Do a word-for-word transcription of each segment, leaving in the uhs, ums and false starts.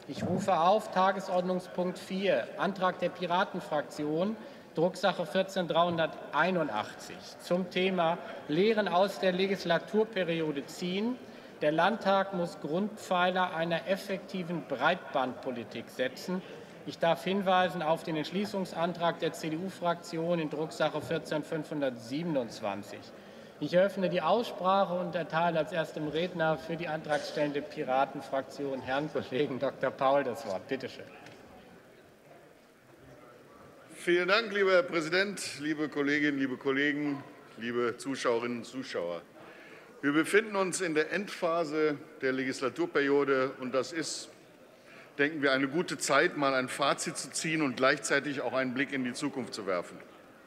Ich rufe auf Tagesordnungspunkt vier, Antrag der Piratenfraktion, Drucksache vierzehn dreihunderteinundachtzig, zum Thema Lehren aus der Legislaturperiode ziehen. Der Landtag muss Grundpfeiler einer effektiven Breitbandpolitik setzen. Ich darf hinweisen auf den Entschließungsantrag der C D U-Fraktion in Drucksache vierzehn fünfhundertsiebenundzwanzig. Ich eröffne die Aussprache und erteile als erstem Redner für die antragstellende Piratenfraktion Herrn Kollegen Doktor Paul das Wort. Bitte schön. Vielen Dank, lieber Herr Präsident, liebe Kolleginnen, liebe Kollegen, liebe Zuschauerinnen und Zuschauer. Wir befinden uns in der Endphase der Legislaturperiode, und das ist, denken wir, eine gute Zeit, mal ein Fazit zu ziehen und gleichzeitig auch einen Blick in die Zukunft zu werfen.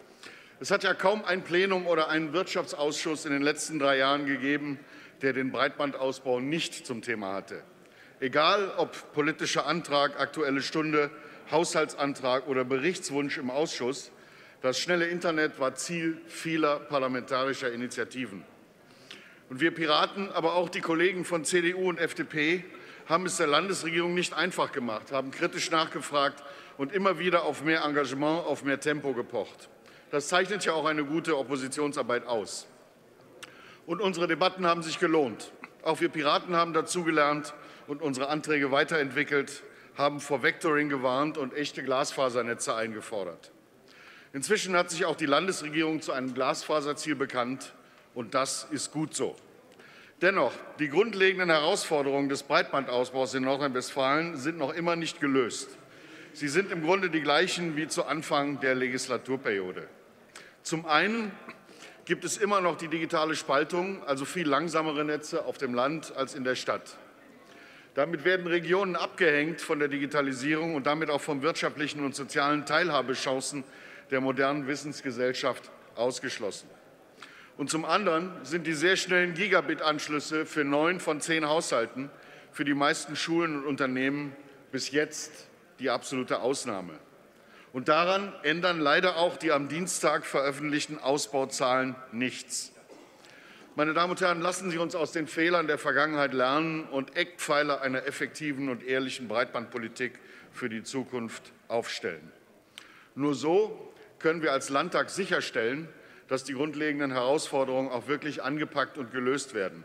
Es hat ja kaum ein Plenum oder einen Wirtschaftsausschuss in den letzten drei Jahren gegeben, der den Breitbandausbau nicht zum Thema hatte. Egal ob politischer Antrag, Aktuelle Stunde, Haushaltsantrag oder Berichtswunsch im Ausschuss, das schnelle Internet war Ziel vieler parlamentarischer Initiativen. Und wir Piraten, aber auch die Kollegen von C D U und F D P haben es der Landesregierung nicht einfach gemacht, haben kritisch nachgefragt und immer wieder auf mehr Engagement, auf mehr Tempo gepocht. Das zeichnet ja auch eine gute Oppositionsarbeit aus. Und unsere Debatten haben sich gelohnt. Auch wir Piraten haben dazugelernt und unsere Anträge weiterentwickelt, haben vor Vectoring gewarnt und echte Glasfasernetze eingefordert. Inzwischen hat sich auch die Landesregierung zu einem Glasfaserziel bekannt, und das ist gut so. Dennoch, die grundlegenden Herausforderungen des Breitbandausbaus in Nordrhein-Westfalen sind noch immer nicht gelöst. Sie sind im Grunde die gleichen wie zu Anfang der Legislaturperiode. Zum einen gibt es immer noch die digitale Spaltung, also viel langsamere Netze auf dem Land als in der Stadt. Damit werden Regionen abgehängt von der Digitalisierung und damit auch von wirtschaftlichen und sozialen Teilhabechancen der modernen Wissensgesellschaft ausgeschlossen. Und zum anderen sind die sehr schnellen Gigabit-Anschlüsse für neun von zehn Haushalten für die meisten Schulen und Unternehmen bis jetzt die absolute Ausnahme. Und daran ändern leider auch die am Dienstag veröffentlichten Ausbauzahlen nichts. Meine Damen und Herren, lassen Sie uns aus den Fehlern der Vergangenheit lernen und Eckpfeiler einer effektiven und ehrlichen Breitbandpolitik für die Zukunft aufstellen. Nur so können wir als Landtag sicherstellen, dass die grundlegenden Herausforderungen auch wirklich angepackt und gelöst werden.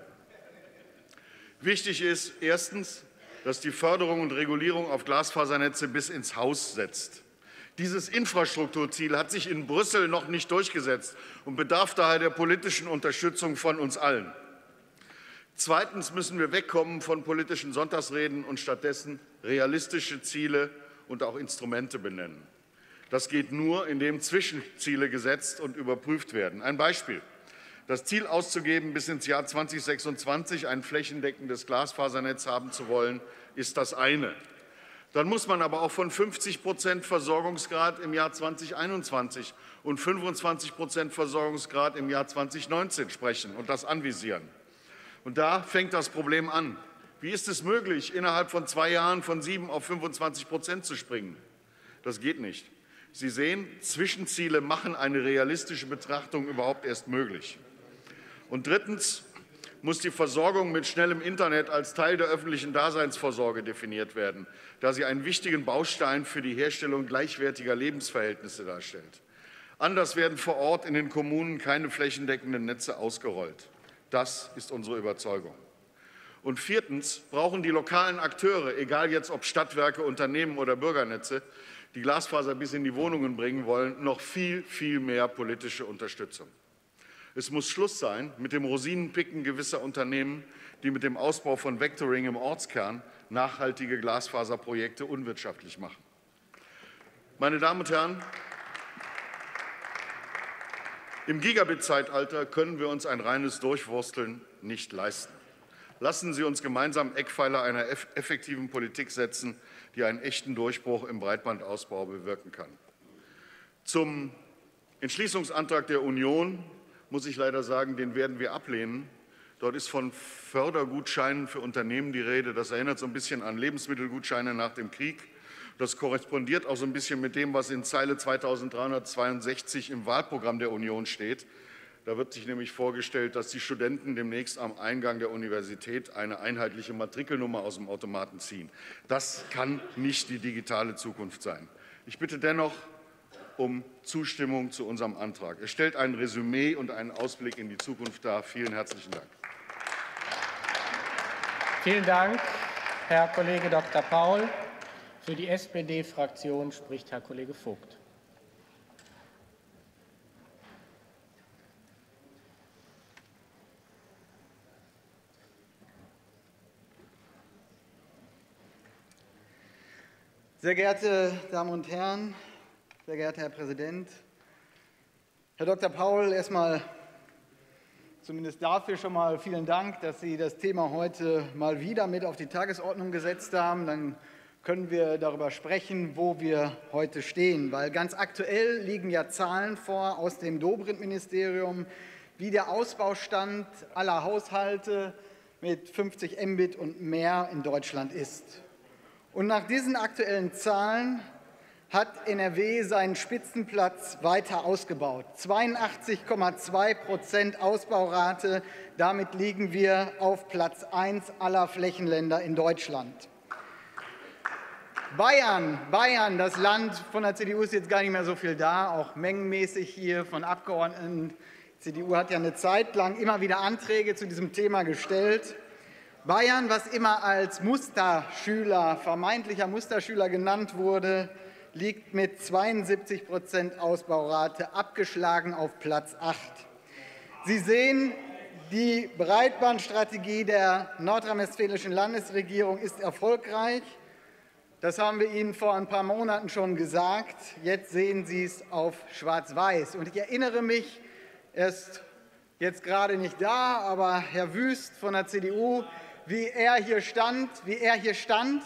Wichtig ist erstens, dass die Förderung und Regulierung auf Glasfasernetze bis ins Haus setzt. Dieses Infrastrukturziel hat sich in Brüssel noch nicht durchgesetzt und bedarf daher der politischen Unterstützung von uns allen. Zweitens müssen wir wegkommen von politischen Sonntagsreden und stattdessen realistische Ziele und auch Instrumente benennen. Das geht nur, indem Zwischenziele gesetzt und überprüft werden. Ein Beispiel: Das Ziel auszugeben, bis ins Jahr zweitausendsechsundzwanzig ein flächendeckendes Glasfasernetz haben zu wollen, ist das eine. Dann muss man aber auch von fünfzig Prozent Versorgungsgrad im Jahr zweitausendeinundzwanzig und fünfundzwanzig Prozent Versorgungsgrad im Jahr zweitausendneunzehn sprechen und das anvisieren. Und da fängt das Problem an. Wie ist es möglich, innerhalb von zwei Jahren von sieben auf fünfundzwanzig Prozent zu springen? Das geht nicht. Sie sehen, Zwischenziele machen eine realistische Betrachtung überhaupt erst möglich. Und drittens muss die Versorgung mit schnellem Internet als Teil der öffentlichen Daseinsvorsorge definiert werden, da sie einen wichtigen Baustein für die Herstellung gleichwertiger Lebensverhältnisse darstellt. Anders werden vor Ort in den Kommunen keine flächendeckenden Netze ausgerollt. Das ist unsere Überzeugung. Und viertens brauchen die lokalen Akteure, egal jetzt ob Stadtwerke, Unternehmen oder Bürgernetze, die Glasfaser bis in die Wohnungen bringen wollen, noch viel, viel mehr politische Unterstützung. Es muss Schluss sein mit dem Rosinenpicken gewisser Unternehmen, die mit dem Ausbau von Vectoring im Ortskern nachhaltige Glasfaserprojekte unwirtschaftlich machen. Meine Damen und Herren, im Gigabit-Zeitalter können wir uns ein reines Durchwursteln nicht leisten. Lassen Sie uns gemeinsam Eckpfeiler einer effektiven Politik setzen, die einen echten Durchbruch im Breitbandausbau bewirken kann. Zum Entschließungsantrag der Union muss ich leider sagen, den werden wir ablehnen. Dort ist von Fördergutscheinen für Unternehmen die Rede. Das erinnert so ein bisschen an Lebensmittelgutscheine nach dem Krieg. Das korrespondiert auch so ein bisschen mit dem, was in Zeile zweitausenddreihundertzweiundsechzig im Wahlprogramm der Union steht. Da wird sich nämlich vorgestellt, dass die Studenten demnächst am Eingang der Universität eine einheitliche Matrikelnummer aus dem Automaten ziehen. Das kann nicht die digitale Zukunft sein. Ich bitte dennoch um Zustimmung zu unserem Antrag. Er stellt ein Resümee und einen Ausblick in die Zukunft dar. Vielen herzlichen Dank. Vielen Dank, Herr Kollege Doktor Paul. Für die S P D-Fraktion spricht Herr Kollege Vogt. Sehr geehrte Damen und Herren, sehr geehrter Herr Präsident, Herr Doktor Paul, erst einmal zumindest dafür schon mal vielen Dank, dass Sie das Thema heute mal wieder mit auf die Tagesordnung gesetzt haben. Dann können wir darüber sprechen, wo wir heute stehen. Weil ganz aktuell liegen ja Zahlen vor aus dem Dobrindt-Ministerium, wie der Ausbaustand aller Haushalte mit fünfzig Mbit und mehr in Deutschland ist. Und nach diesen aktuellen Zahlen hat N R W seinen Spitzenplatz weiter ausgebaut. zweiundachtzig Komma zwei Prozent Ausbaurate. Damit liegen wir auf Platz eins aller Flächenländer in Deutschland. Bayern, Bayern, das Land, von der C D U ist jetzt gar nicht mehr so viel da, auch mengenmäßig hier von Abgeordneten. Die C D U hat ja eine Zeit lang immer wieder Anträge zu diesem Thema gestellt. Bayern, was immer als Musterschüler, vermeintlicher Musterschüler genannt wurde, liegt mit zweiundsiebzig Prozent Ausbaurate abgeschlagen auf Platz acht. Sie sehen, die Breitbandstrategie der nordrhein-westfälischen Landesregierung ist erfolgreich. Das haben wir Ihnen vor ein paar Monaten schon gesagt. Jetzt sehen Sie es auf Schwarz-Weiß. Und ich erinnere mich, er ist jetzt gerade nicht da, aber Herr Wüst von der C D U, wie er hier stand, wie er hier stand.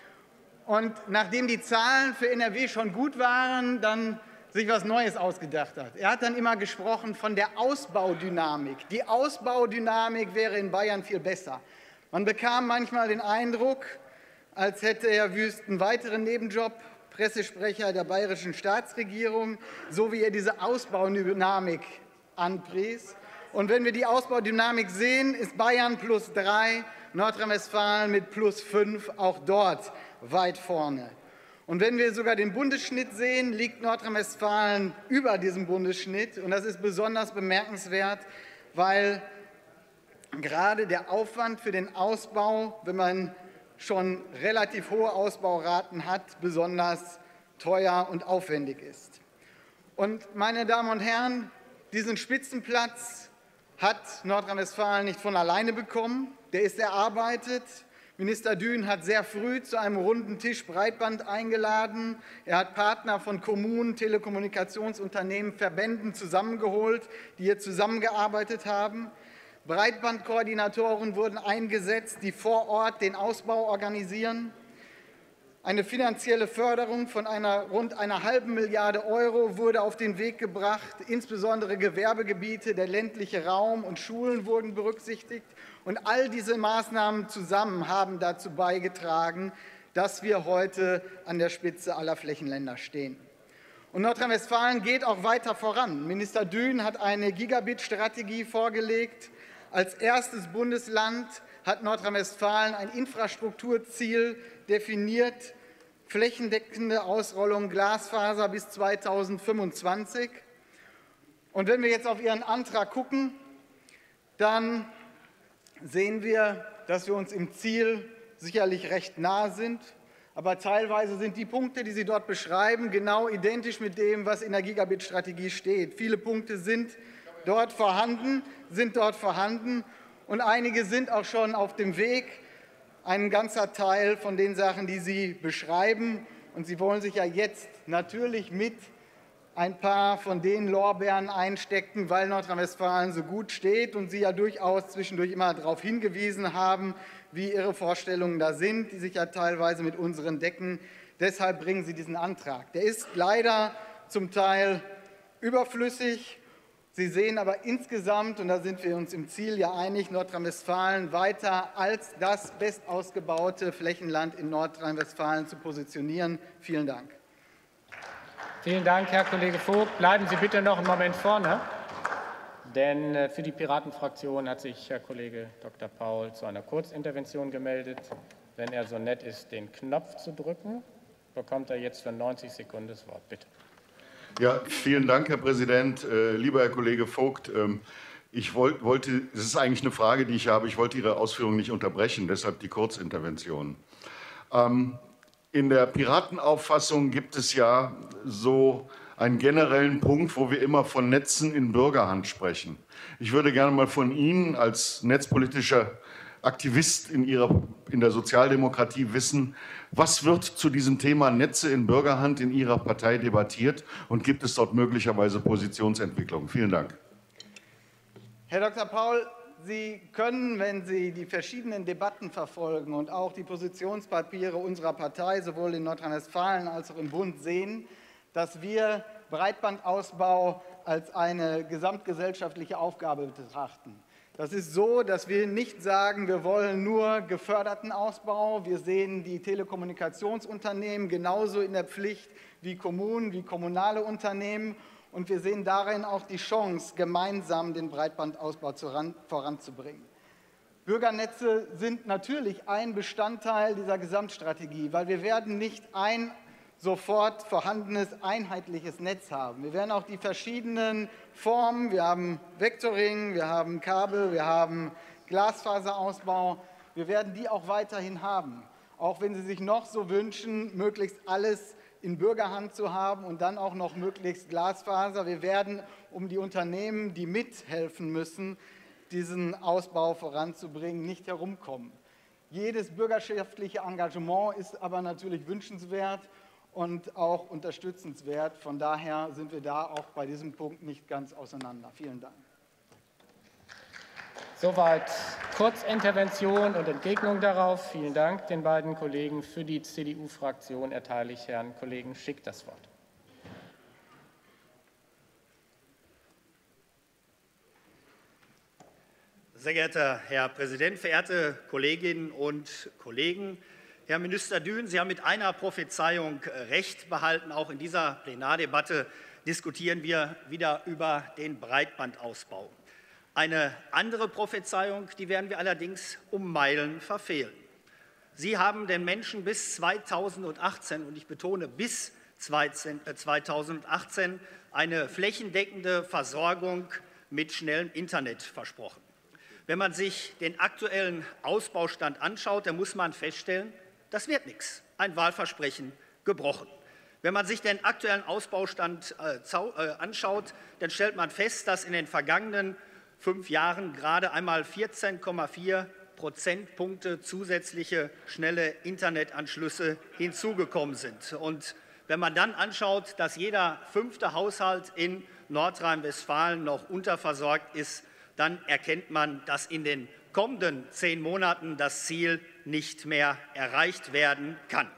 Und nachdem die Zahlen für N R W schon gut waren, dann sich etwas Neues ausgedacht hat. Er hat dann immer gesprochen von der Ausbaudynamik. Die Ausbaudynamik wäre in Bayern viel besser. Man bekam manchmal den Eindruck, als hätte Herr Wüst einen weiteren Nebenjob, Pressesprecher der bayerischen Staatsregierung, so wie er diese Ausbaudynamik anpries. Und wenn wir die Ausbaudynamik sehen, ist Bayern plus drei, Nordrhein-Westfalen mit plus fünf auch dort weit vorne. Und wenn wir sogar den Bundesschnitt sehen, liegt Nordrhein-Westfalen über diesem Bundesschnitt. Und das ist besonders bemerkenswert, weil gerade der Aufwand für den Ausbau, wenn man schon relativ hohe Ausbauraten hat, besonders teuer und aufwendig ist. Und, meine Damen und Herren, diesen Spitzenplatz hat Nordrhein-Westfalen nicht von alleine bekommen. Der ist erarbeitet. Minister Dün hat sehr früh zu einem runden Tisch Breitband eingeladen. Er hat Partner von Kommunen, Telekommunikationsunternehmen, Verbänden zusammengeholt, die hier zusammengearbeitet haben. Breitbandkoordinatoren wurden eingesetzt, die vor Ort den Ausbau organisieren. Eine finanzielle Förderung von einer rund einer halben Milliarde Euro wurde auf den Weg gebracht. Insbesondere Gewerbegebiete, der ländliche Raum und Schulen wurden berücksichtigt. Und all diese Maßnahmen zusammen haben dazu beigetragen, dass wir heute an der Spitze aller Flächenländer stehen. Und Nordrhein-Westfalen geht auch weiter voran. Minister Dün hat eine Gigabit-Strategie vorgelegt. Als erstes Bundesland hat Nordrhein-Westfalen ein Infrastrukturziel definiert, flächendeckende Ausrollung Glasfaser bis zweitausendfünfundzwanzig. Und wenn wir jetzt auf Ihren Antrag gucken, dann sehen wir, dass wir uns im Ziel sicherlich recht nahe sind. Aber teilweise sind die Punkte, die Sie dort beschreiben, genau identisch mit dem, was in der Gigabit-Strategie steht. Viele Punkte sind dort vorhanden, sind dort vorhanden und einige sind auch schon auf dem Weg. Ein ganzer Teil von den Sachen, die Sie beschreiben. Und Sie wollen sich ja jetzt natürlich mit ein paar von den Lorbeeren einstecken, weil Nordrhein-Westfalen so gut steht und Sie ja durchaus zwischendurch immer darauf hingewiesen haben, wie Ihre Vorstellungen da sind, die sich ja teilweise mit unseren decken. Deshalb bringen Sie diesen Antrag. Der ist leider zum Teil überflüssig. Sie sehen aber insgesamt, und da sind wir uns im Ziel ja einig, Nordrhein-Westfalen weiter als das bestausgebaute Flächenland in Nordrhein-Westfalen zu positionieren. Vielen Dank. Vielen Dank, Herr Kollege Vogt. Bleiben Sie bitte noch einen Moment vorne. Denn äh, für die Piratenfraktion hat sich Herr Kollege Doktor Paul zu einer Kurzintervention gemeldet. Wenn er so nett ist, den Knopf zu drücken, bekommt er jetzt für neunzig Sekunden das Wort. Bitte. Ja, vielen Dank, Herr Präsident. Äh, lieber Herr Kollege Vogt, ähm, ich wollt, wollte, das ist eigentlich eine Frage, die ich habe. Ich wollte Ihre Ausführungen nicht unterbrechen, deshalb die Kurzintervention. Ähm, in der Piratenauffassung gibt es ja so einen generellen Punkt, wo wir immer von Netzen in Bürgerhand sprechen. Ich würde gerne mal von Ihnen als netzpolitischer Aktivist in, ihrer, in der Sozialdemokratie wissen, was wird zu diesem Thema Netze in Bürgerhand in Ihrer Partei debattiert und gibt es dort möglicherweise Positionsentwicklungen? Vielen Dank. Herr Doktor Paul, Sie können, wenn Sie die verschiedenen Debatten verfolgen und auch die Positionspapiere unserer Partei sowohl in Nordrhein-Westfalen als auch im Bund sehen, dass wir Breitbandausbau als eine gesamtgesellschaftliche Aufgabe betrachten. Das ist so, dass wir nicht sagen, wir wollen nur geförderten Ausbau. Wir sehen die Telekommunikationsunternehmen genauso in der Pflicht wie Kommunen, wie kommunale Unternehmen. Und wir sehen darin auch die Chance, gemeinsam den Breitbandausbau voranzubringen. Bürgernetze sind natürlich ein Bestandteil dieser Gesamtstrategie, weil wir werden nicht ein sofort vorhandenes einheitliches Netz haben. Wir werden auch die verschiedenen Formen, wir haben Vectoring, wir haben Kabel, wir haben Glasfaserausbau, wir werden die auch weiterhin haben. Auch wenn Sie sich noch so wünschen, möglichst alles in Bürgerhand zu haben und dann auch noch möglichst Glasfaser. Wir werden, um die Unternehmen, die mithelfen müssen, diesen Ausbau voranzubringen, nicht herumkommen. Jedes bürgerschaftliche Engagement ist aber natürlich wünschenswert und auch unterstützenswert. Von daher sind wir da auch bei diesem Punkt nicht ganz auseinander. Vielen Dank. Soweit Kurzintervention und Entgegnung darauf. Vielen Dank den beiden Kollegen. Für die C D U-Fraktion erteile ich Herrn Kollegen Schick das Wort. Sehr geehrter Herr Präsident, verehrte Kolleginnen und Kollegen! Herr Minister Dün, Sie haben mit einer Prophezeiung Recht behalten. Auch in dieser Plenardebatte diskutieren wir wieder über den Breitbandausbau. Eine andere Prophezeiung, die werden wir allerdings um Meilen verfehlen. Sie haben den Menschen bis zweitausendachtzehn, und ich betone bis zweitausendachtzehn, eine flächendeckende Versorgung mit schnellem Internet versprochen. Wenn man sich den aktuellen Ausbaustand anschaut, dann muss man feststellen, das wird nichts. Ein Wahlversprechen gebrochen. Wenn man sich den aktuellen Ausbaustand anschaut, dann stellt man fest, dass in den vergangenen fünf Jahren gerade einmal vierzehn Komma vier Prozentpunkte zusätzliche schnelle Internetanschlüsse hinzugekommen sind. Und wenn man dann anschaut, dass jeder fünfte Haushalt in Nordrhein-Westfalen noch unterversorgt ist, dann erkennt man, dass in den kommenden zehn Monaten das Ziel nicht mehr erreicht werden kann.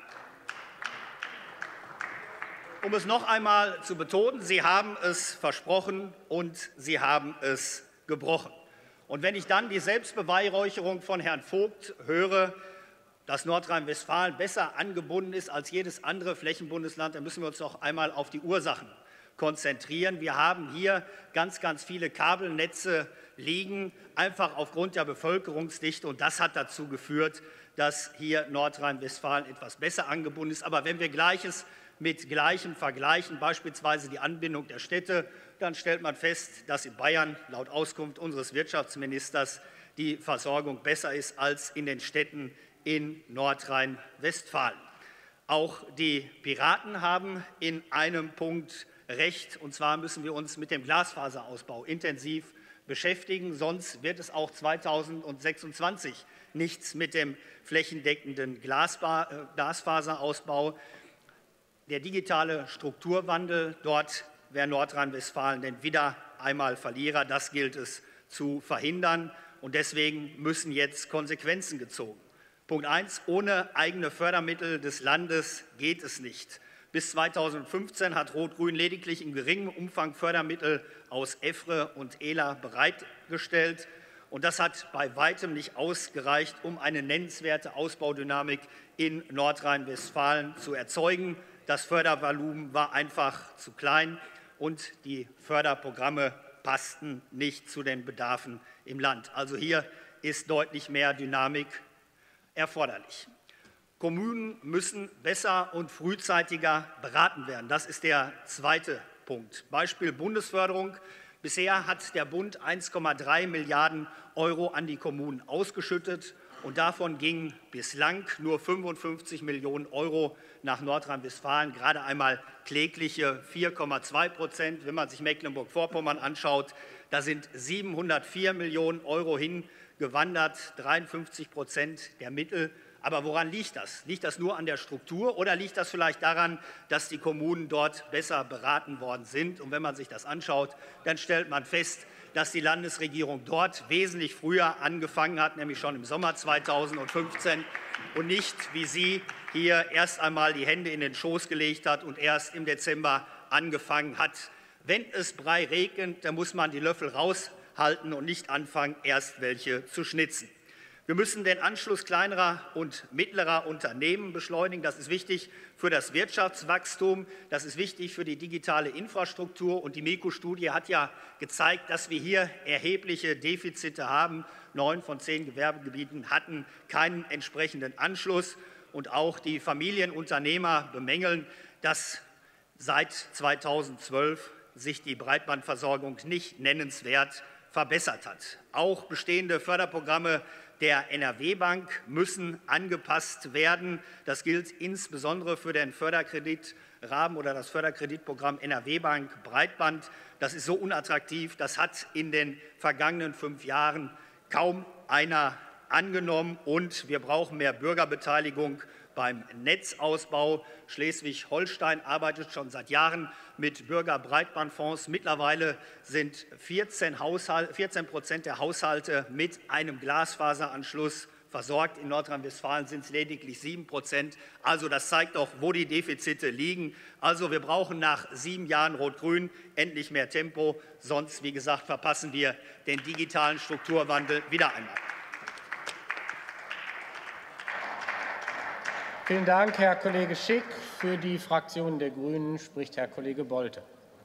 Um es noch einmal zu betonen, Sie haben es versprochen und Sie haben es gebrochen. Und wenn ich dann die Selbstbeweihräucherung von Herrn Vogt höre, dass Nordrhein-Westfalen besser angebunden ist als jedes andere Flächenbundesland, dann müssen wir uns doch einmal auf die Ursachen konzentrieren. Wir haben hier ganz, ganz viele Kabelnetze liegen, einfach aufgrund der Bevölkerungsdichte. Und das hat dazu geführt, dass hier Nordrhein-Westfalen etwas besser angebunden ist. Aber wenn wir Gleiches mit Gleichem vergleichen, beispielsweise die Anbindung der Städte, dann stellt man fest, dass in Bayern laut Auskunft unseres Wirtschaftsministers die Versorgung besser ist als in den Städten in Nordrhein-Westfalen. Auch die Piraten haben in einem Punkt recht, und zwar müssen wir uns mit dem Glasfaserausbau intensiv beschäftigen, sonst wird es auch zweitausendsechsundzwanzig nichts mit dem flächendeckenden Glasfaserausbau. Der digitale Strukturwandel, dort wäre Nordrhein-Westfalen denn wieder einmal Verlierer. Das gilt es zu verhindern, und deswegen müssen jetzt Konsequenzen gezogen werden. Punkt eins. Ohne eigene Fördermittel des Landes geht es nicht. Bis zweitausendfünfzehn hat Rot-Grün lediglich in geringem Umfang Fördermittel aus E F R E und E L A bereitgestellt. Und das hat bei weitem nicht ausgereicht, um eine nennenswerte Ausbaudynamik in Nordrhein-Westfalen zu erzeugen. Das Fördervolumen war einfach zu klein und die Förderprogramme passten nicht zu den Bedarfen im Land. Also hier ist deutlich mehr Dynamik erforderlich. Kommunen müssen besser und frühzeitiger beraten werden. Das ist der zweite Punkt. Beispiel Bundesförderung. Bisher hat der Bund eins Komma drei Milliarden Euro an die Kommunen ausgeschüttet. Und davon gingen bislang nur fünfundfünfzig Millionen Euro nach Nordrhein-Westfalen, gerade einmal klägliche vier Komma zwei Prozent. Wenn man sich Mecklenburg-Vorpommern anschaut, da sind siebenhundertvier Millionen Euro hingewandert, dreiundfünfzig Prozent der Mittel. Aber woran liegt das? Liegt das nur an der Struktur oder liegt das vielleicht daran, dass die Kommunen dort besser beraten worden sind? Und wenn man sich das anschaut, dann stellt man fest, dass die Landesregierung dort wesentlich früher angefangen hat, nämlich schon im Sommer zweitausendfünfzehn, und nicht, wie sie hier erst einmal die Hände in den Schoß gelegt hat und erst im Dezember angefangen hat. Wenn es Brei regnet, dann muss man die Löffel raushalten und nicht anfangen, erst welche zu schnitzen. Wir müssen den Anschluss kleinerer und mittlerer Unternehmen beschleunigen. Das ist wichtig für das Wirtschaftswachstum. Das ist wichtig für die digitale Infrastruktur. Und die MEKO-Studie hat ja gezeigt, dass wir hier erhebliche Defizite haben. Neun von zehn Gewerbegebieten hatten keinen entsprechenden Anschluss. Und auch die Familienunternehmer bemängeln, dass seit zweitausendzwölf sich die Breitbandversorgung nicht nennenswert verbessert hat. Auch bestehende Förderprogramme der N R W-Bank müssen angepasst werden. Das gilt insbesondere für den Förderkreditrahmen oder das Förderkreditprogramm N R W-Bank Breitband. Das ist so unattraktiv, das hat in den vergangenen fünf Jahren kaum einer angenommen. Und wir brauchen mehr Bürgerbeteiligung beim Netzausbau. Schleswig-Holstein arbeitet schon seit Jahren mit Bürgerbreitbandfonds. Mittlerweile sind vierzehn Prozent der Haushalte mit einem Glasfaseranschluss versorgt. In Nordrhein-Westfalen sind es lediglich sieben Prozent. Also das zeigt doch, wo die Defizite liegen. Also wir brauchen nach sieben Jahren Rot-Grün endlich mehr Tempo. Sonst, wie gesagt, verpassen wir den digitalen Strukturwandel wieder einmal. Vielen Dank, Herr Kollege Schick. Für die Fraktion der Grünen spricht Herr Kollege Bolte.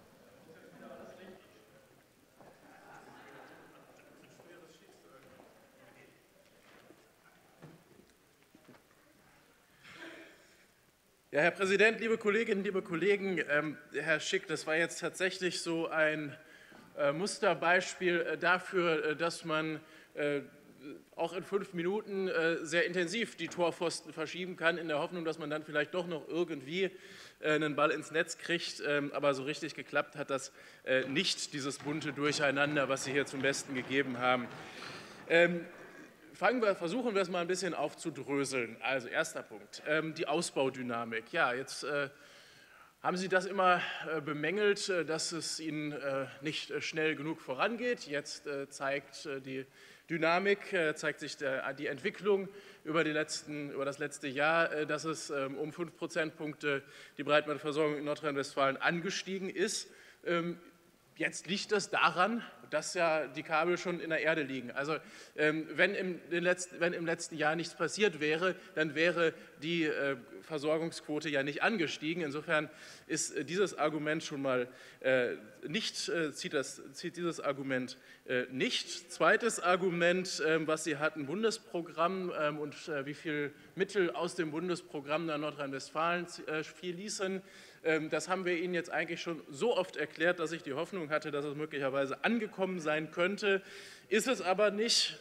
Ja, Herr Präsident, liebe Kolleginnen, liebe Kollegen! Ähm, Herr Schick, das war jetzt tatsächlich so ein äh, Musterbeispiel äh, dafür, äh, dass man äh, auch in fünf Minuten äh, sehr intensiv die Torpfosten verschieben kann, in der Hoffnung, dass man dann vielleicht doch noch irgendwie äh, einen Ball ins Netz kriegt. Ähm, aber so richtig geklappt hat das äh, nicht, dieses bunte Durcheinander, was Sie hier zum Besten gegeben haben. Ähm, fangen wir, versuchen wir es mal ein bisschen aufzudröseln. Also erster Punkt, ähm, die Ausbaudynamik. Ja, jetzt äh, haben Sie das immer äh, bemängelt, äh, dass es Ihnen äh, nicht äh, schnell genug vorangeht. Jetzt äh, zeigt äh, die Dynamik, äh, zeigt sich der, die Entwicklung über, die letzten, über das letzte Jahr, äh, dass es ähm, um fünf Prozentpunkte die Breitbandversorgung in Nordrhein-Westfalen angestiegen ist. Ähm, Jetzt liegt das daran, dass ja die Kabel schon in der Erde liegen. Also ähm, wenn, im, den letzten, wenn im letzten Jahr nichts passiert wäre, dann wäre die äh, Versorgungsquote ja nicht angestiegen. Insofern ist äh, dieses Argument schon mal äh, nicht, äh, zieht, das, zieht dieses Argument äh, nicht. Zweites Argument, äh, was Sie hatten, Bundesprogramm äh, und äh, wie viel Mittel aus dem Bundesprogramm nach Nordrhein-Westfalen äh, fließen. Das haben wir Ihnen jetzt eigentlich schon so oft erklärt, dass ich die Hoffnung hatte, dass es möglicherweise angekommen sein könnte. Ist es aber nicht.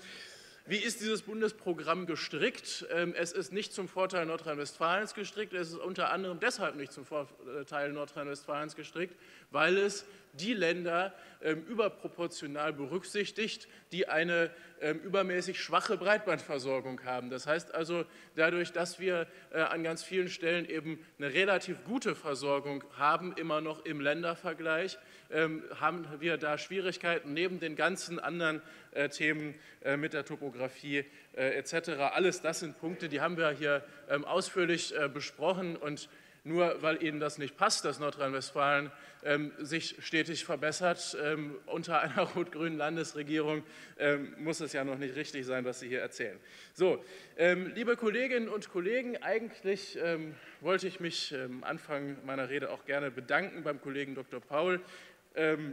Wie ist dieses Bundesprogramm gestrickt? Es ist nicht zum Vorteil Nordrhein-Westfalens gestrickt. Es ist unter anderem deshalb nicht zum Vorteil Nordrhein-Westfalens gestrickt, weil es die Länder ähm, überproportional berücksichtigt, die eine ähm, übermäßig schwache Breitbandversorgung haben. Das heißt also, dadurch, dass wir äh, an ganz vielen Stellen eben eine relativ gute Versorgung haben, immer noch im Ländervergleich, ähm, haben wir da Schwierigkeiten neben den ganzen anderen äh, Themen äh, mit der Topographie äh, et cetera. Alles das sind Punkte, die haben wir hier ähm, ausführlich äh, besprochen, und nur weil Ihnen das nicht passt, dass Nordrhein-Westfalen ähm, sich stetig verbessert ähm, unter einer rot-grünen Landesregierung, ähm, muss es ja noch nicht richtig sein, was Sie hier erzählen. So, ähm, liebe Kolleginnen und Kollegen, eigentlich ähm, wollte ich mich am ähm, Anfang meiner Rede auch gerne bedanken beim Kollegen Doktor Paul. Ähm,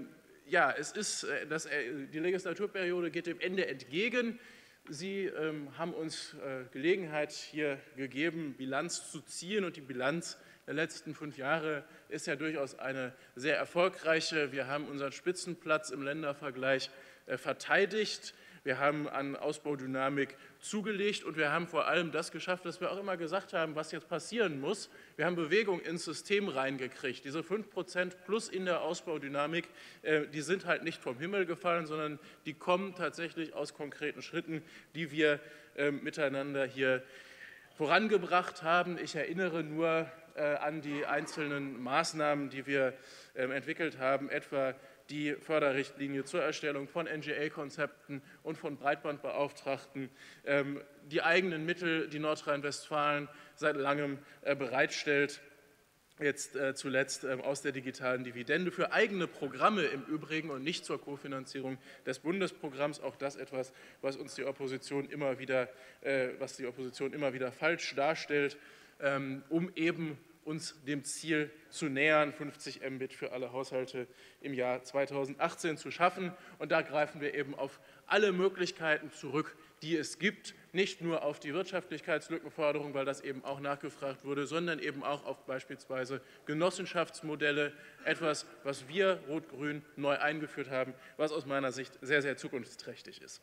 ja, es ist, das, die Legislaturperiode geht dem Ende entgegen. Sie ähm, haben uns äh, Gelegenheit hier gegeben, Bilanz zu ziehen, und die Bilanz der letzten fünf Jahre ist ja durchaus eine sehr erfolgreiche. Wir haben unseren Spitzenplatz im Ländervergleich äh, verteidigt. Wir haben an Ausbaudynamik zugelegt, und wir haben vor allem das geschafft, was wir auch immer gesagt haben, was jetzt passieren muss. Wir haben Bewegung ins System reingekriegt. Diese fünf Prozent plus in der Ausbaudynamik, die sind halt nicht vom Himmel gefallen, sondern die kommen tatsächlich aus konkreten Schritten, die wir miteinander hier vorangebracht haben. Ich erinnere nur an die einzelnen Maßnahmen, die wir entwickelt haben, etwa die Förderrichtlinie zur Erstellung von N G A-Konzepten und von Breitbandbeauftragten, die eigenen Mittel, die Nordrhein-Westfalen seit langem bereitstellt, jetzt zuletzt aus der digitalen Dividende für eigene Programme im Übrigen und nicht zur Kofinanzierung des Bundesprogramms. Auch das etwas, was uns die Opposition immer wieder, was die Opposition immer wieder falsch darstellt, um eben uns dem Ziel zu nähern, fünfzig Mbit für alle Haushalte im Jahr zweitausendachtzehn zu schaffen. Und da greifen wir eben auf alle Möglichkeiten zurück, die es gibt, nicht nur auf die Wirtschaftlichkeitslückenförderung, weil das eben auch nachgefragt wurde, sondern eben auch auf beispielsweise Genossenschaftsmodelle, etwas, was wir Rot-Grün neu eingeführt haben, was aus meiner Sicht sehr, sehr zukunftsträchtig ist.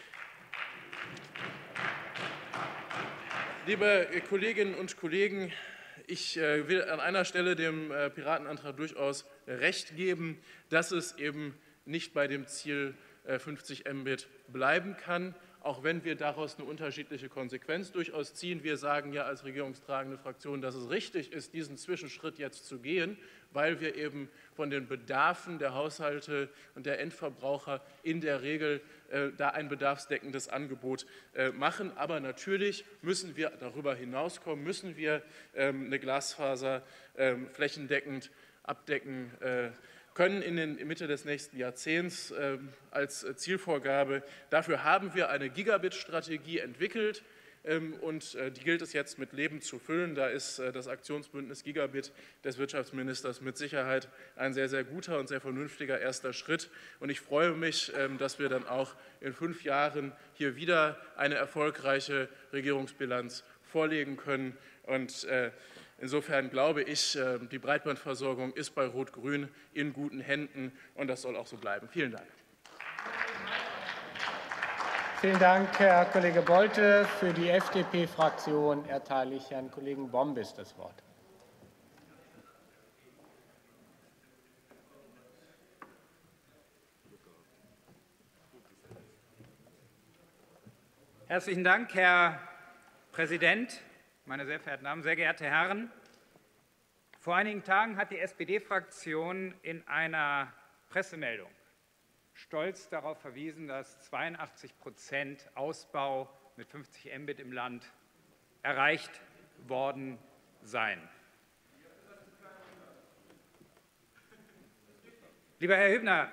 Liebe Kolleginnen und Kollegen, ich will an einer Stelle dem Piratenantrag durchaus recht geben, dass es eben nicht bei dem Ziel fünfzig Mbit bleiben kann, auch wenn wir daraus eine unterschiedliche Konsequenz durchaus ziehen. Wir sagen ja als regierungstragende Fraktion, dass es richtig ist, diesen Zwischenschritt jetzt zu gehen, weil wir eben von den Bedarfen der Haushalte und der Endverbraucher in der Regel äh, da ein bedarfsdeckendes Angebot äh, machen. Aber natürlich müssen wir darüber hinauskommen, müssen wir ähm, eine Glasfaser ähm, flächendeckend abdecken äh, können in der Mitte des nächsten Jahrzehnts äh, als Zielvorgabe. Dafür haben wir eine Gigabit-Strategie entwickelt. Und die gilt es jetzt mit Leben zu füllen. Da ist das Aktionsbündnis Gigabit des Wirtschaftsministers mit Sicherheit ein sehr, sehr guter und sehr vernünftiger erster Schritt. Und ich freue mich, dass wir dann auch in fünf Jahren hier wieder eine erfolgreiche Regierungsbilanz vorlegen können. Und insofern glaube ich, die Breitbandversorgung ist bei Rot-Grün in guten Händen, und das soll auch so bleiben. Vielen Dank. Vielen Dank, Herr Kollege Bolte. Für die F D P-Fraktion erteile ich Herrn Kollegen Bombis das Wort. Herzlichen Dank, Herr Präsident, meine sehr verehrten Damen, sehr geehrte Herren! Vor einigen Tagen hat die S P D-Fraktion in einer Pressemeldung stolz darauf verwiesen, dass zweiundachtzig Prozent Ausbau mit fünfzig Mbit im Land erreicht worden seien. Lieber Herr Hübner,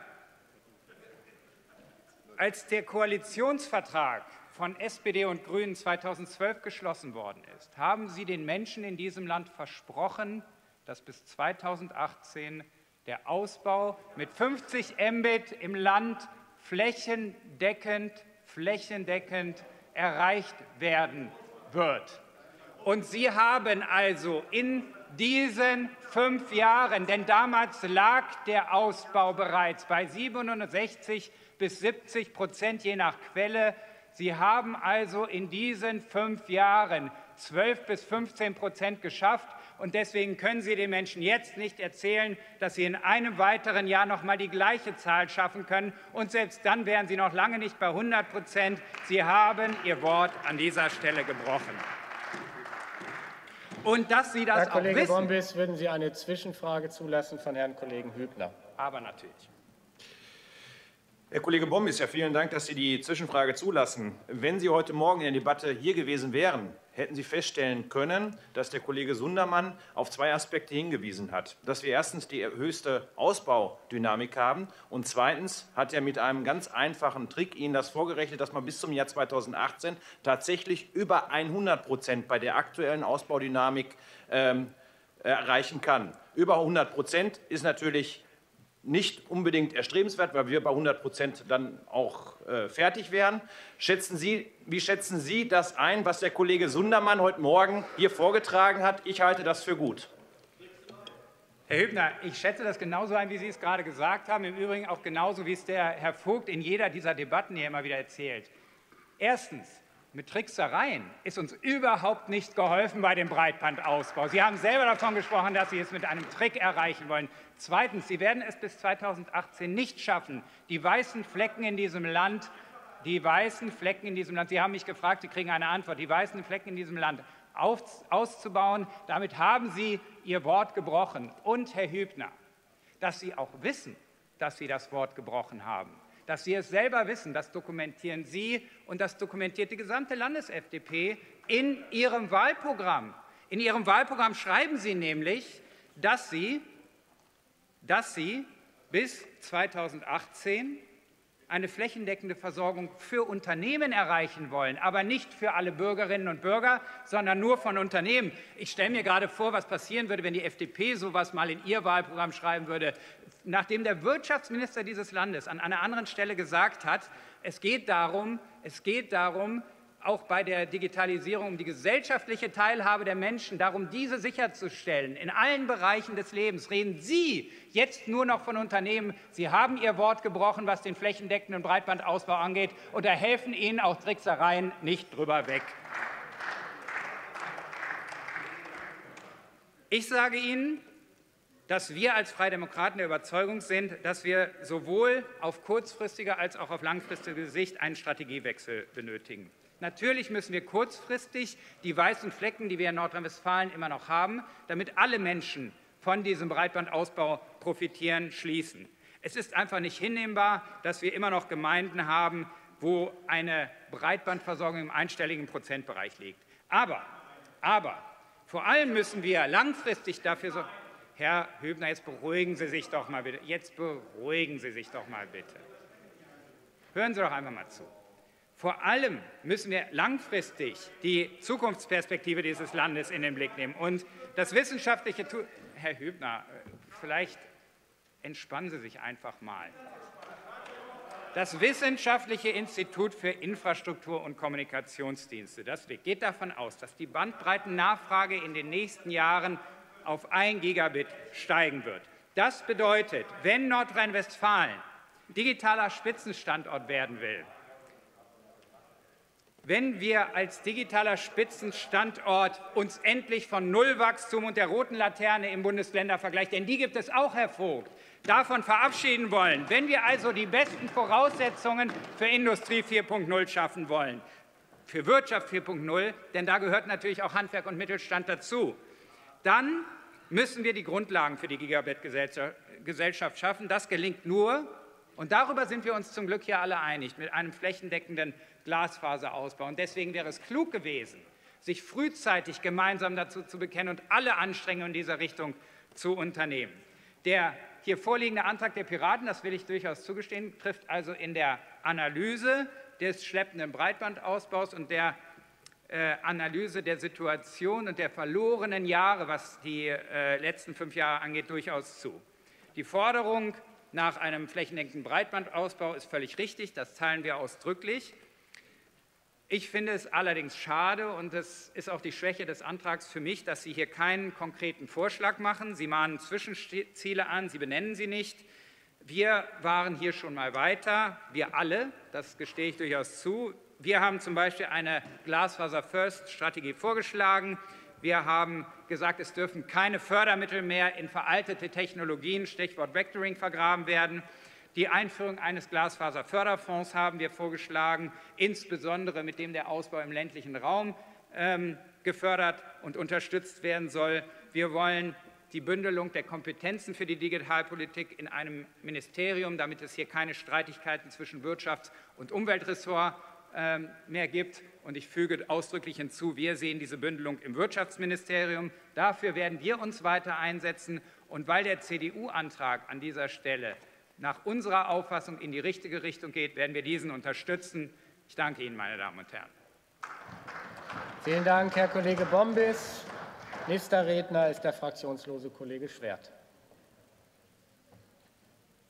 als der Koalitionsvertrag von S P D und Grünen zweitausendzwölf geschlossen worden ist, haben Sie den Menschen in diesem Land versprochen, dass bis zweitausendachtzehn der Ausbau mit fünfzig Mbit im Land flächendeckend, flächendeckend erreicht werden wird. Und Sie haben also in diesen fünf Jahren, denn damals lag der Ausbau bereits bei siebenundsechzig bis siebzig Prozent je nach Quelle, Sie haben also in diesen fünf Jahren zwölf bis fünfzehn Prozent geschafft. Und deswegen können Sie den Menschen jetzt nicht erzählen, dass Sie in einem weiteren Jahr noch mal die gleiche Zahl schaffen können. Und selbst dann wären Sie noch lange nicht bei hundert Prozent. Sie haben Ihr Wort an dieser Stelle gebrochen. Und dass Sie das Herr Kollege auch wissen, Bombis, würden Sie eine Zwischenfrage zulassen von Herrn Kollegen Hübner? aber natürlich. Herr Kollege Bombis, ja, vielen Dank, dass Sie die Zwischenfrage zulassen. Wenn Sie heute Morgen in der Debatte hier gewesen wären, hätten Sie feststellen können, dass der Kollege Sundermann auf zwei Aspekte hingewiesen hat. Dass wir erstens die höchste Ausbaudynamik haben, und zweitens hat er mit einem ganz einfachen Trick Ihnen das vorgerechnet, dass man bis zum Jahr zweitausendachtzehn tatsächlich über hundert Prozent bei der aktuellen Ausbaudynamik ähm, erreichen kann. Über hundert Prozent ist natürlich nicht unbedingt erstrebenswert, weil wir bei hundert Prozent dann auch äh, fertig wären. Schätzen Sie, wie schätzen Sie das ein, was der Kollege Sundermann heute Morgen hier vorgetragen hat? Ich halte das für gut. Herr Hübner, ich schätze das genauso ein, wie Sie es gerade gesagt haben. Im Übrigen auch genauso, wie es der Herr Vogt in jeder dieser Debatten hier immer wieder erzählt. Erstens, mit Tricksereien ist uns überhaupt nicht geholfen bei dem Breitbandausbau. Sie haben selber davon gesprochen, dass Sie es mit einem Trick erreichen wollen. Zweitens, Sie werden es bis zweitausendachtzehn nicht schaffen, die weißen Flecken in diesem Land, die weißen Flecken in diesem Land, Sie haben mich gefragt, Sie kriegen eine Antwort, die weißen Flecken in diesem Land auf, auszubauen. Damit haben Sie Ihr Wort gebrochen. Und, Herr Hübner, dass Sie auch wissen, dass Sie das Wort gebrochen haben, dass Sie es selber wissen, das dokumentieren Sie und das dokumentiert die gesamte Landes-F D P in Ihrem Wahlprogramm. In Ihrem Wahlprogramm schreiben Sie nämlich, dass Sie, dass Sie bis zweitausendachtzehn eine flächendeckende Versorgung für Unternehmen erreichen wollen, aber nicht für alle Bürgerinnen und Bürger, sondern nur von Unternehmen. Ich stelle mir gerade vor, was passieren würde, wenn die F D P sowas mal in ihr Wahlprogramm schreiben würde, nachdem der Wirtschaftsminister dieses Landes an einer anderen Stelle gesagt hat, es geht darum, es geht darum, auch bei der Digitalisierung um die gesellschaftliche Teilhabe der Menschen, darum, diese sicherzustellen. In allen Bereichen des Lebens reden Sie jetzt nur noch von Unternehmen. Sie haben Ihr Wort gebrochen, was den flächendeckenden Breitbandausbau angeht, und da helfen Ihnen auch Tricksereien nicht drüber weg. Ich sage Ihnen, dass wir als Freie Demokraten der Überzeugung sind, dass wir sowohl auf kurzfristige als auch auf langfristige Sicht einen Strategiewechsel benötigen. Natürlich müssen wir kurzfristig die weißen Flecken, die wir in Nordrhein-Westfalen immer noch haben, damit alle Menschen von diesem Breitbandausbau profitieren, schließen. Es ist einfach nicht hinnehmbar, dass wir immer noch Gemeinden haben, wo eine Breitbandversorgung im einstelligen Prozentbereich liegt. Aber, aber vor allem müssen wir langfristig dafür sorgen. Herr Hübner, jetzt beruhigen Sie sich doch mal bitte. Jetzt beruhigen Sie sich doch mal bitte. Hören Sie doch einfach mal zu. Vor allem müssen wir langfristig die Zukunftsperspektive dieses Landes in den Blick nehmen. Und das wissenschaftliche, Herr Hübner, vielleicht entspannen Sie sich einfach mal. Das Wissenschaftliche Institut für Infrastruktur und Kommunikationsdienste, das geht davon aus, dass die Bandbreitennachfrage in den nächsten Jahren auf ein Gigabit steigen wird. Das bedeutet, wenn Nordrhein-Westfalen digitaler Spitzenstandort werden will, wenn wir als digitaler Spitzenstandort uns endlich von Nullwachstum und der roten Laterne im Bundesländervergleich, denn die gibt es auch, Herr Vogt, davon verabschieden wollen, wenn wir also die besten Voraussetzungen für Industrie vier Punkt null schaffen wollen, für Wirtschaft vier Punkt null, denn da gehört natürlich auch Handwerk und Mittelstand dazu, dann müssen wir die Grundlagen für die Gigabit-Gesellschaft schaffen. Das gelingt nur, und darüber sind wir uns zum Glück hier alle einig, mit einem flächendeckenden Glasfaserausbau. Und deswegen wäre es klug gewesen, sich frühzeitig gemeinsam dazu zu bekennen und alle Anstrengungen in dieser Richtung zu unternehmen. Der hier vorliegende Antrag der Piraten, das will ich durchaus zugestehen, trifft also in der Analyse des schleppenden Breitbandausbaus und der äh, Analyse der Situation und der verlorenen Jahre, was die äh, letzten fünf Jahre angeht, durchaus zu. Die Forderung nach einem flächendeckenden Breitbandausbau ist völlig richtig, das teilen wir ausdrücklich. Ich finde es allerdings schade, und das ist auch die Schwäche des Antrags für mich, dass Sie hier keinen konkreten Vorschlag machen. Sie mahnen Zwischenziele an, Sie benennen sie nicht. Wir waren hier schon mal weiter, wir alle, das gestehe ich durchaus zu. Wir haben zum Beispiel eine Glasfaser-First-Strategie vorgeschlagen. Wir haben gesagt, es dürfen keine Fördermittel mehr in veraltete Technologien, Stichwort Vectoring, vergraben werden. Die Einführung eines Glasfaser-Förderfonds haben wir vorgeschlagen, insbesondere mit dem der Ausbau im ländlichen Raum ähm, gefördert und unterstützt werden soll. Wir wollen die Bündelung der Kompetenzen für die Digitalpolitik in einem Ministerium, damit es hier keine Streitigkeiten zwischen Wirtschafts- und Umweltressort ähm, mehr gibt. Und ich füge ausdrücklich hinzu, wir sehen diese Bündelung im Wirtschaftsministerium. Dafür werden wir uns weiter einsetzen. Und weil der C D U-Antrag an dieser Stelle nach unserer Auffassung in die richtige Richtung geht, werden wir diesen unterstützen. Ich danke Ihnen, meine Damen und Herren. Vielen Dank, Herr Kollege Bombis. Nächster Redner ist der fraktionslose Kollege Schwert.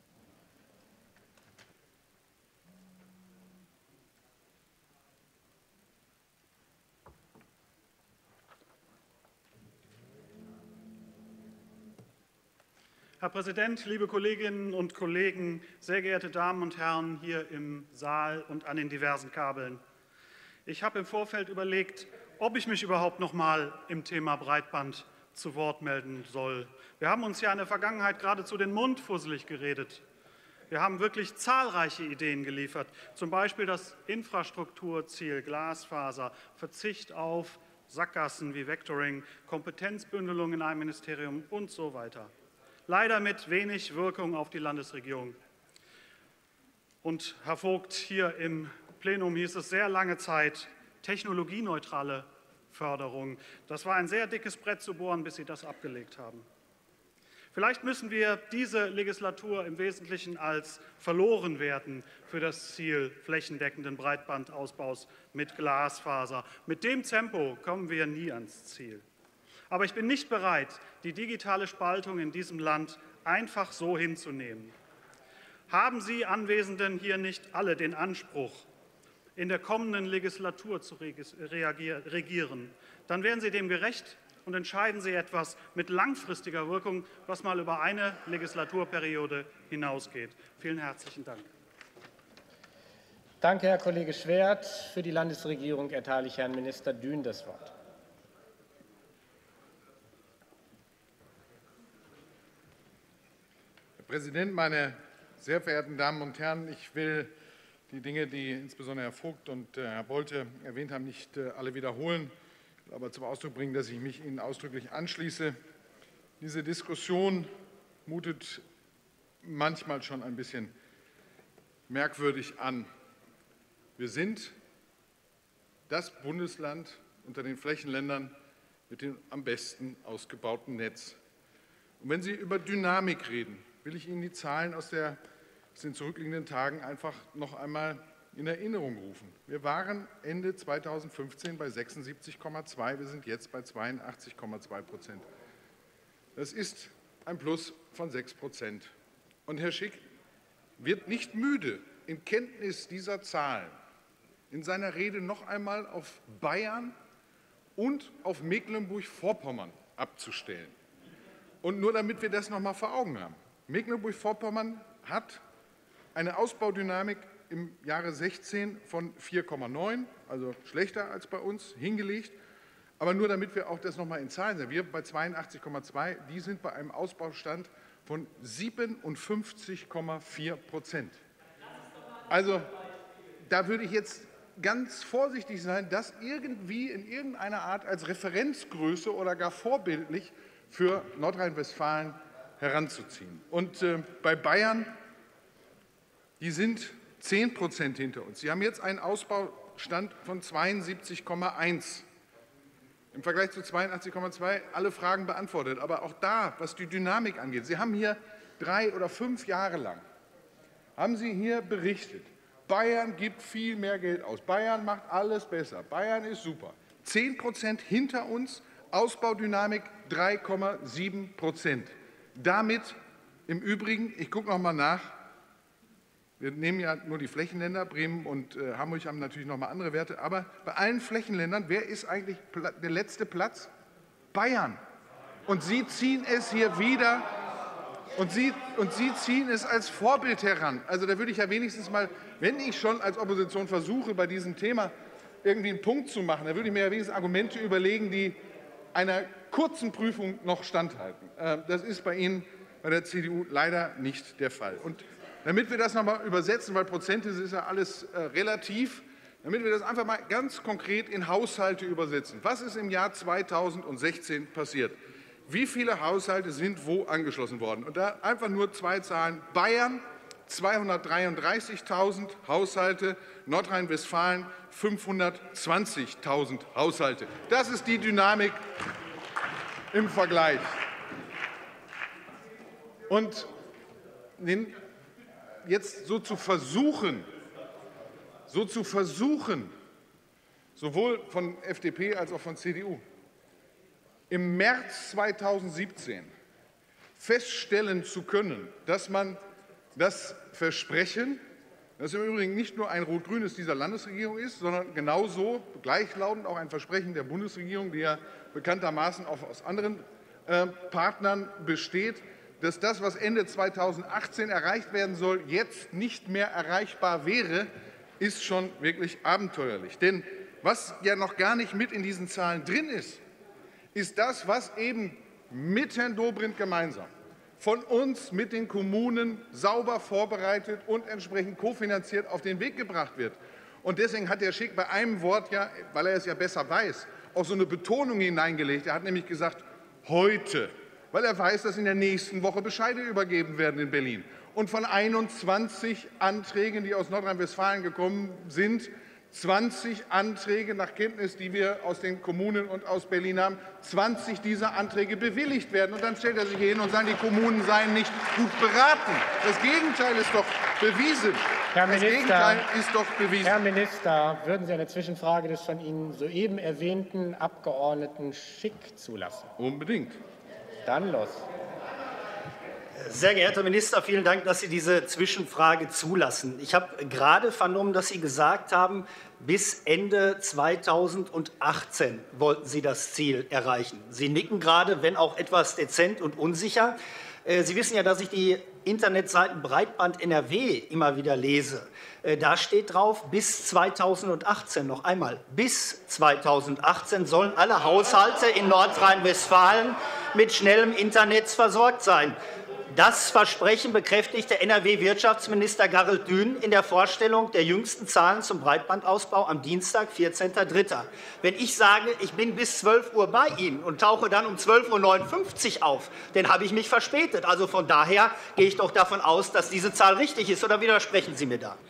Herr Präsident, liebe Kolleginnen und Kollegen, sehr geehrte Damen und Herren hier im Saal und an den diversen Kabeln! Ich habe im Vorfeld überlegt, ob ich mich überhaupt noch mal im Thema Breitband zu Wort melden soll. Wir haben uns ja in der Vergangenheit geradezu den Mund fusselig geredet. Wir haben wirklich zahlreiche Ideen geliefert, zum Beispiel das Infrastrukturziel Glasfaser, Verzicht auf Sackgassen wie Vectoring, Kompetenzbündelung in einem Ministerium und so weiter. Leider mit wenig Wirkung auf die Landesregierung. Und Herr Vogt, hier im Plenum hieß es sehr lange Zeit technologieneutrale Förderung. Das war ein sehr dickes Brett zu bohren, bis Sie das abgelegt haben. Vielleicht müssen wir diese Legislatur im Wesentlichen als verloren werten für das Ziel flächendeckenden Breitbandausbaus mit Glasfaser. Mit dem Tempo kommen wir nie ans Ziel. Aber ich bin nicht bereit, die digitale Spaltung in diesem Land einfach so hinzunehmen. Haben Sie Anwesenden hier nicht alle den Anspruch, in der kommenden Legislatur zu regieren, dann werden Sie dem gerecht und entscheiden Sie etwas mit langfristiger Wirkung, was mal über eine Legislaturperiode hinausgeht. Vielen herzlichen Dank. Danke, Herr Kollege Schwert. Für die Landesregierung erteile ich Herrn Minister Dün das Wort. Herr Präsident, meine sehr verehrten Damen und Herren! Ich will die Dinge, die insbesondere Herr Vogt und Herr Bolte erwähnt haben, nicht alle wiederholen, will aber zum Ausdruck bringen, dass ich mich Ihnen ausdrücklich anschließe. Diese Diskussion mutet manchmal schon ein bisschen merkwürdig an. Wir sind das Bundesland unter den Flächenländern mit dem am besten ausgebauten Netz. Und wenn Sie über Dynamik reden, will ich Ihnen die Zahlen aus, der, aus den zurückliegenden Tagen einfach noch einmal in Erinnerung rufen. Wir waren Ende zweitausendfünfzehn bei sechsundsiebzig Komma zwei, wir sind jetzt bei zweiundachtzig Komma zwei Prozent. Das ist ein Plus von sechs Prozent. Und Herr Schick wird nicht müde, in Kenntnis dieser Zahlen in seiner Rede noch einmal auf Bayern und auf Mecklenburg-Vorpommern abzustellen. Und nur damit wir das noch einmal vor Augen haben. Mecklenburg-Vorpommern hat eine Ausbaudynamik im Jahre sechzehn von vier Komma neun, also schlechter als bei uns, hingelegt. Aber nur damit wir auch das noch einmal in Zahlen sehen. Wir bei zweiundachtzig Komma zwei, die sind bei einem Ausbaustand von siebenundfünfzig Komma vier Prozent. Also da würde ich jetzt ganz vorsichtig sein, das irgendwie in irgendeiner Art als Referenzgröße oder gar vorbildlich für Nordrhein-Westfalen heranzuziehen. Und äh, bei Bayern, die sind zehn Prozent hinter uns. Sie haben jetzt einen Ausbaustand von zweiundsiebzig Komma eins. Im Vergleich zu zweiundachtzig Komma zwei alle Fragen beantwortet. Aber auch da, was die Dynamik angeht, Sie haben hier drei oder fünf Jahre lang, haben Sie hier berichtet, Bayern gibt viel mehr Geld aus, Bayern macht alles besser, Bayern ist super. zehn Prozent hinter uns, Ausbaudynamik drei Komma sieben Prozent. Damit im Übrigen, ich gucke noch mal nach, wir nehmen ja nur die Flächenländer, Bremen und äh, Hamburg haben natürlich noch mal andere Werte, aber bei allen Flächenländern, wer ist eigentlich der letzte Platz? Bayern. Und Sie ziehen es hier wieder, und Sie, und Sie ziehen es als Vorbild heran. Also da würde ich ja wenigstens mal, wenn ich schon als Opposition versuche, bei diesem Thema irgendwie einen Punkt zu machen, da würde ich mir ja wenigstens Argumente überlegen, die einer kurzen Prüfung noch standhalten. Äh, das ist bei Ihnen, bei der C D U, leider nicht der Fall. Und damit wir das noch mal übersetzen, weil Prozente ist ja alles äh, relativ, damit wir das einfach mal ganz konkret in Haushalte übersetzen. Was ist im Jahr zweitausendsechzehn passiert? Wie viele Haushalte sind wo angeschlossen worden? Und da einfach nur zwei Zahlen. Bayern zweihundertdreiunddreißigtausend Haushalte, Nordrhein-Westfalen fünfhundertzwanzigtausend Haushalte. Das ist die Dynamik im Vergleich. Und den jetzt so zu versuchen, so zu versuchen, sowohl von F D P als auch von C D U, im März zweitausendsiebzehn feststellen zu können, dass man das Versprechen, das im Übrigen nicht nur ein rot-grünes dieser Landesregierung ist, sondern genauso gleichlautend auch ein Versprechen der Bundesregierung, die ja bekanntermaßen auch aus anderen äh, Partnern besteht, dass das, was Ende zweitausendachtzehn erreicht werden soll, jetzt nicht mehr erreichbar wäre, ist schon wirklich abenteuerlich. Denn was ja noch gar nicht mit in diesen Zahlen drin ist, ist das, was eben mit Herrn Dobrindt gemeinsam von uns mit den Kommunen sauber vorbereitet und entsprechend kofinanziert auf den Weg gebracht wird. Und deswegen hat Herr Schick bei einem Wort, ja, weil er es ja besser weiß, auch so eine Betonung hineingelegt. Er hat nämlich gesagt, heute, weil er weiß, dass in der nächsten Woche Bescheide übergeben werden in Berlin. Und von einundzwanzig Anträgen, die aus Nordrhein-Westfalen gekommen sind, zwanzig Anträge nach Kenntnis, die wir aus den Kommunen und aus Berlin haben, zwanzig dieser Anträge bewilligt werden. Und dann stellt er sich hier hin und sagt, die Kommunen seien nicht gut beraten. Das Gegenteil ist doch bewiesen. Herr das Minister, Gegenteil ist doch bewiesen. Herr Minister, würden Sie eine Zwischenfrage des von Ihnen soeben erwähnten Abgeordneten Schick zulassen? Unbedingt. Dann los. Sehr geehrter Minister, vielen Dank, dass Sie diese Zwischenfrage zulassen. Ich habe gerade vernommen, dass Sie gesagt haben, bis Ende zweitausendachtzehn wollten Sie das Ziel erreichen. Sie nicken gerade, wenn auch etwas dezent und unsicher. Sie wissen ja, dass ich die Internetseiten Breitband N R W immer wieder lese. Da steht drauf, bis zweitausendachtzehn, noch einmal, bis zweitausendachtzehn sollen alle Haushalte in Nordrhein-Westfalen mit schnellem Internet versorgt sein. Das Versprechen bekräftigte N R W-Wirtschaftsminister Garrett Dün in der Vorstellung der jüngsten Zahlen zum Breitbandausbau am Dienstag, vierzehnten dritten Wenn ich sage, ich bin bis zwölf Uhr bei Ihnen und tauche dann um zwölf Uhr neunundfünfzig auf, dann habe ich mich verspätet. Also von daher gehe ich doch davon aus, dass diese Zahl richtig ist. Oder widersprechen Sie mir da?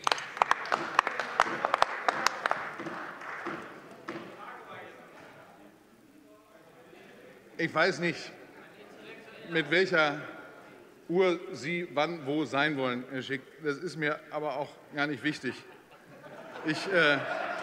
Ich weiß nicht, mit welcher Uhr Sie wann wo sein wollen, Herr Schick. Das ist mir aber auch gar nicht wichtig. Ich, äh,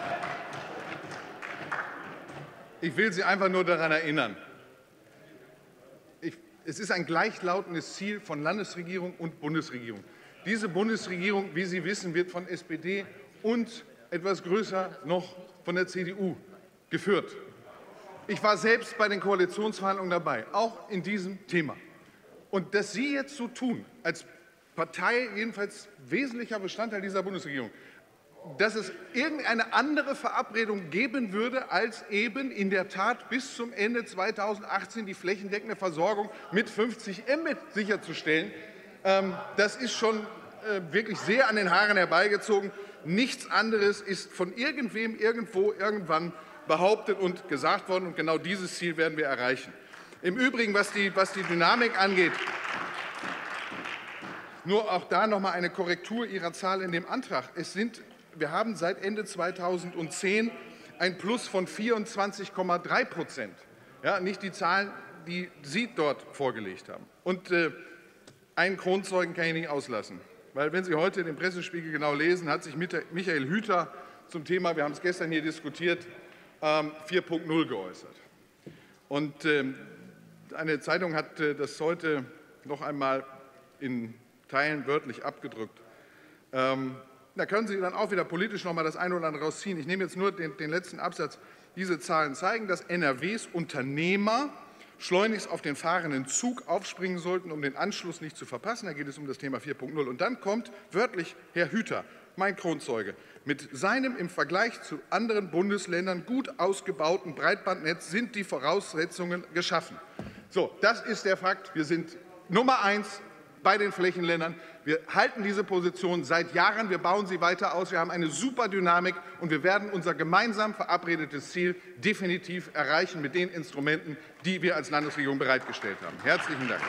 ich will Sie einfach nur daran erinnern. Ich, es ist ein gleichlautendes Ziel von Landesregierung und Bundesregierung. Diese Bundesregierung, wie Sie wissen, wird von S P D und etwas größer noch von der C D U geführt. Ich war selbst bei den Koalitionsverhandlungen dabei, auch in diesem Thema. Und dass Sie jetzt so tun, als Partei, jedenfalls wesentlicher Bestandteil dieser Bundesregierung, dass es irgendeine andere Verabredung geben würde, als eben in der Tat bis zum Ende zweitausendachtzehn die flächendeckende Versorgung mit fünfzig Mbit sicherzustellen, das ist schon wirklich sehr an den Haaren herbeigezogen. Nichts anderes ist von irgendwem irgendwo irgendwann behauptet und gesagt worden. Und genau dieses Ziel werden wir erreichen. Im Übrigen, was die, was die Dynamik angeht, nur auch da noch mal eine Korrektur Ihrer Zahl in dem Antrag. Es sind, wir haben seit Ende zweitausendzehn ein Plus von vierundzwanzig Komma drei Prozent. Ja, nicht die Zahlen, die Sie dort vorgelegt haben. Und äh, einen Kronzeugen kann ich nicht auslassen. Weil wenn Sie heute den Pressespiegel genau lesen, hat sich Michael Hüter zum Thema, wir haben es gestern hier diskutiert, ähm, vier Punkt null geäußert. Und ähm, eine Zeitung hat das heute noch einmal in Teilen wörtlich abgedrückt. Ähm, da können Sie dann auch wieder politisch noch mal das eine oder andere rausziehen. Ich nehme jetzt nur den, den letzten Absatz. Diese Zahlen zeigen, dass N R Ws Unternehmer schleunigst auf den fahrenden Zug aufspringen sollten, um den Anschluss nicht zu verpassen. Da geht es um das Thema vier Punkt null. Und dann kommt wörtlich Herr Hüter, mein Kronzeuge, mit seinem im Vergleich zu anderen Bundesländern gut ausgebauten Breitbandnetz sind die Voraussetzungen geschaffen. So, das ist der Fakt. Wir sind Nummer eins bei den Flächenländern. Wir halten diese Position seit Jahren. Wir bauen sie weiter aus. Wir haben eine super Dynamik, und wir werden unser gemeinsam verabredetes Ziel definitiv erreichen mit den Instrumenten, die wir als Landesregierung bereitgestellt haben. Herzlichen Dank.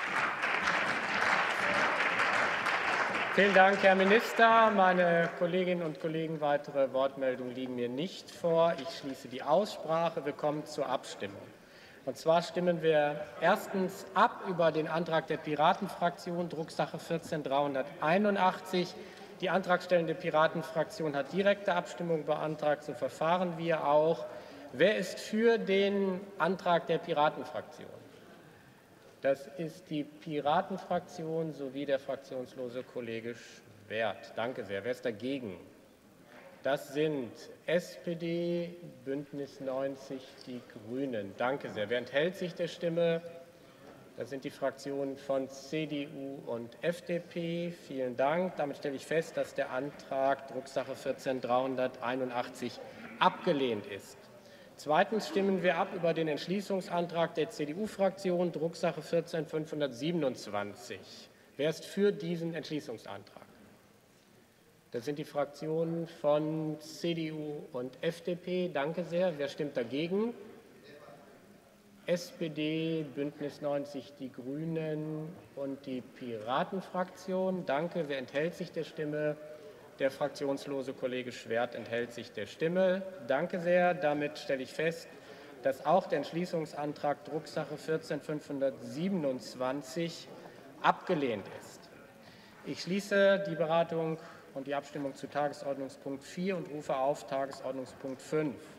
Vielen Dank, Herr Minister. Meine Kolleginnen und Kollegen, weitere Wortmeldungen liegen mir nicht vor. Ich schließe die Aussprache. Wir kommen zur Abstimmung. Und zwar stimmen wir erstens ab über den Antrag der Piratenfraktion, Drucksache vierzehn dreihunderteinundachtzig. Die antragstellende Piratenfraktion hat direkte Abstimmung beantragt. So verfahren wir auch. Wer ist für den Antrag der Piratenfraktion? Das ist die Piratenfraktion sowie der fraktionslose Kollege Schwert. Danke sehr. Wer ist dagegen? Das sind S P D, Bündnis neunzig, die Grünen. Danke sehr. Wer enthält sich der Stimme? Das sind die Fraktionen von C D U und F D P. Vielen Dank. Damit stelle ich fest, dass der Antrag Drucksache vierzehn dreihunderteinundachtzig abgelehnt ist. Zweitens stimmen wir ab über den Entschließungsantrag der C D U-Fraktion, Drucksache vierzehn fünfhundertsiebenundzwanzig. Wer ist für diesen Entschließungsantrag? Das sind die Fraktionen von C D U und F D P. Danke sehr. Wer stimmt dagegen? S P D, Bündnis neunzig, die Grünen und die Piratenfraktion. Danke. Wer enthält sich der Stimme? Der fraktionslose Kollege Schwert enthält sich der Stimme. Danke sehr. Damit stelle ich fest, dass auch der Entschließungsantrag Drucksache vierzehn fünfhundertsiebenundzwanzig abgelehnt ist. Ich schließe die Beratung und die Abstimmung zu Tagesordnungspunkt vier und rufe auf Tagesordnungspunkt fünf.